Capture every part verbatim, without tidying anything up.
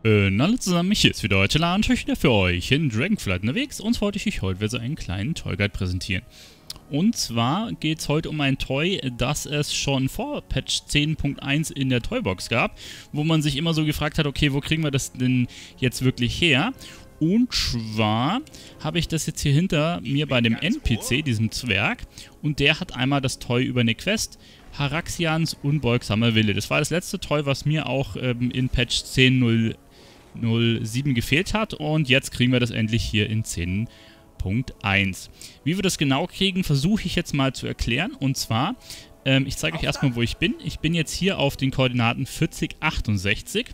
Äh, hallo zusammen, hier ist wieder heute Ladentöchter für euch in Dragonflight unterwegs und wollte ich euch heute wieder so einen kleinen Toy Guide präsentieren. Und zwar geht es heute um ein Toy, das es schon vor Patch zehn Punkt eins in der Toybox gab, wo man sich immer so gefragt hat, okay, wo kriegen wir das denn jetzt wirklich her? Und zwar habe ich das jetzt hier hinter mir bei dem N P C, diesem Zwerg, und der hat einmal das Toy über eine Quest, Haraxians unbeugsamer Wille. Das war das letzte Toy, was mir auch ähm, in Patch zehn Punkt null null sieben gefehlt hat, und jetzt kriegen wir das endlich hier in zehn Punkt eins. Wie wir das genau kriegen, versuche ich jetzt mal zu erklären, und zwar, ähm, ich zeige euch erstmal, wo ich bin. Ich bin jetzt hier auf den Koordinaten vierzig achtundsechzig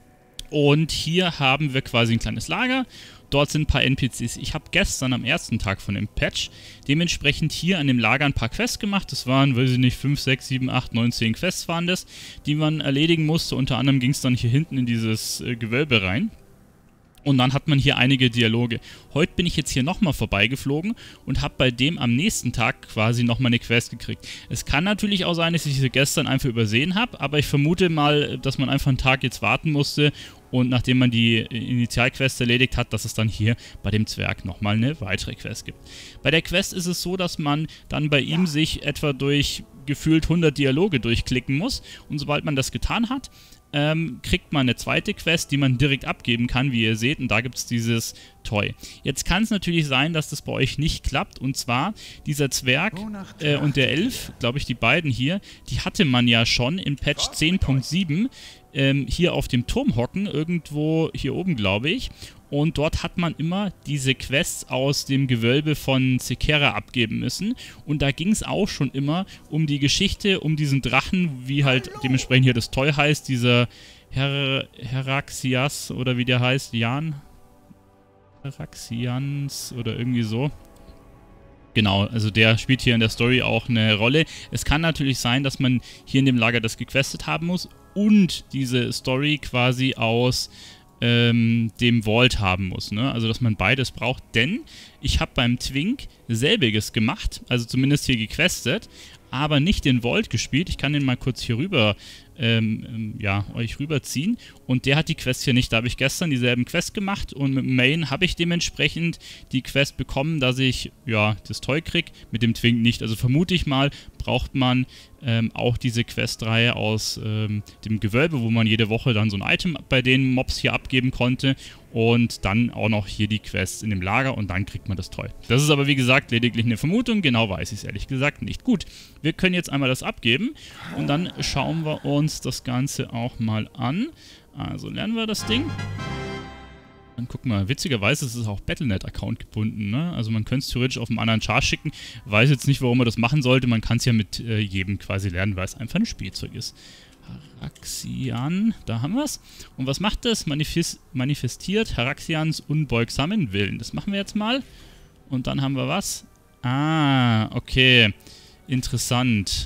und hier haben wir quasi ein kleines Lager. Dort sind ein paar N P Cs. Ich habe gestern am ersten Tag von dem Patch dementsprechend hier an dem Lager ein paar Quests gemacht. Das waren, weiß ich nicht, fünf, sechs, sieben, acht, neun, zehn Quests waren das, die man erledigen musste. Unter anderem ging es dann hier hinten in dieses äh, Gewölbe rein. Und dann hat man hier einige Dialoge. Heute bin ich jetzt hier nochmal vorbeigeflogen und habe bei dem am nächsten Tag quasi nochmal eine Quest gekriegt. Es kann natürlich auch sein, dass ich sie gestern einfach übersehen habe, aber ich vermute mal, dass man einfach einen Tag jetzt warten musste und nachdem man die Initialquest erledigt hat, dass es dann hier bei dem Zwerg nochmal eine weitere Quest gibt. Bei der Quest ist es so, dass man dann bei ihm sich etwa durch gefühlt hundert Dialoge durchklicken muss, und sobald man das getan hat, Ähm, kriegt man eine zweite Quest, die man direkt abgeben kann, wie ihr seht, und da gibt es dieses Toy. Jetzt kann es natürlich sein, dass das bei euch nicht klappt, und zwar dieser Zwerg äh, und der Elf, glaube ich, die beiden hier, die hatte man ja schon in Patch zehn Punkt sieben ähm, hier auf dem Turm hocken, irgendwo hier oben, glaube ich. Und dort hat man immer diese Quests aus dem Gewölbe von Sekera abgeben müssen. Und da ging es auch schon immer um die Geschichte, um diesen Drachen, wie halt dementsprechend hier das Toy heißt, dieser Her Heraxias oder wie der heißt, Jan? Heraxians oder irgendwie so. Genau, also der spielt hier in der Story auch eine Rolle. Es kann natürlich sein, dass man hier in dem Lager das gequestet haben muss und diese Story quasi aus ähm, dem Vault haben muss, ne? Also dass man beides braucht, denn ich habe beim Twink selbiges gemacht, also zumindest hier gequestet, aber nicht den Vault gespielt. Ich kann den mal kurz hier rüber, ähm, ja, euch rüberziehen. Und der hat die Quest hier nicht. Da habe ich gestern dieselben Quests gemacht und mit dem Main habe ich dementsprechend die Quest bekommen, dass ich, ja, das Toy kriege, mit dem Twink nicht. Also vermute ich mal, braucht man ähm, auch diese Questreihe aus ähm, dem Gewölbe, wo man jede Woche dann so ein Item bei den Mobs hier abgeben konnte. Und dann auch noch hier die Quests in dem Lager und dann kriegt man das Toy. Das ist aber wie gesagt lediglich eine Vermutung, genau weiß ich es ehrlich gesagt nicht. Gut, wir können jetzt einmal das abgeben und dann schauen wir uns das Ganze auch mal an. Also lernen wir das Ding. Dann guck mal, witzigerweise ist es auch Battle Punkt net-Account gebunden, ne? Also man könnte es theoretisch auf einen anderen Char schicken. Weiß jetzt nicht, warum man das machen sollte. Man kann es ja mit äh, jedem quasi lernen, weil es einfach ein Spielzeug ist. Haraxian, da haben wir es. Und was macht das? Manifest, manifestiert Haraxians unbeugsamen Willen. Das machen wir jetzt mal. Und dann haben wir was? Ah, okay. Interessant.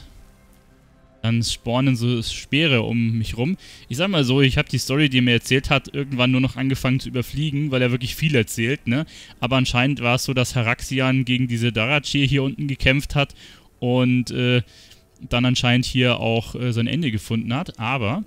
Dann spawnen so Speere um mich rum. Ich sag mal so, ich habe die Story, die er mir erzählt hat, irgendwann nur noch angefangen zu überfliegen, weil er wirklich viel erzählt, ne? Aber anscheinend war es so, dass Haraxian gegen diese Darachir hier unten gekämpft hat und äh, dann anscheinend hier auch äh, sein Ende gefunden hat, aber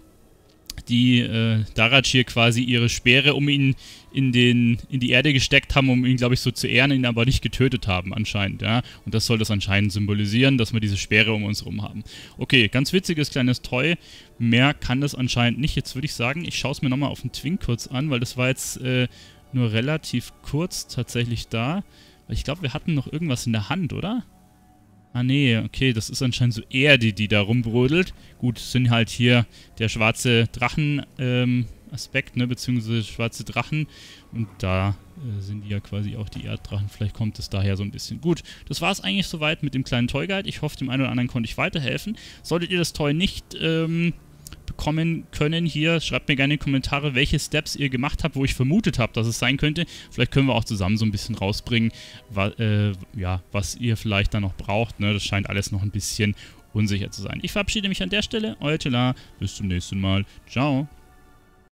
die äh, Darachir quasi ihre Speere um ihn in, den, in die Erde gesteckt haben, um ihn, glaube ich, so zu ehren, ihn aber nicht getötet haben anscheinend, ja. Und das soll das anscheinend symbolisieren, dass wir diese Speere um uns rum haben. Okay, ganz witziges kleines Toy. Mehr kann das anscheinend nicht. Jetzt würde ich sagen, ich schaue es mir nochmal auf den Twink kurz an, weil das war jetzt äh, nur relativ kurz tatsächlich da. Weil ich glaube, wir hatten noch irgendwas in der Hand, oder? Ah nee, okay, das ist anscheinend so Erde, die da rumbrödelt. Gut, es sind halt hier der schwarze Drachen-Aspekt, ähm, ne, beziehungsweise schwarze Drachen. Und da äh, sind die ja quasi auch die Erddrachen. Vielleicht kommt es daher so ein bisschen. Gut, das war es eigentlich soweit mit dem kleinen Toy Guide. Ich hoffe, dem einen oder anderen konnte ich weiterhelfen. Solltet ihr das Toy nicht ähm, bekommen können hier, schreibt mir gerne in die Kommentare, welche Steps ihr gemacht habt, wo ich vermutet habe, dass es sein könnte. Vielleicht können wir auch zusammen so ein bisschen rausbringen, wa äh, ja, was ihr vielleicht da noch braucht, ne? Das scheint alles noch ein bisschen unsicher zu sein. Ich verabschiede mich an der Stelle, euer Tela, bis zum nächsten Mal, ciao.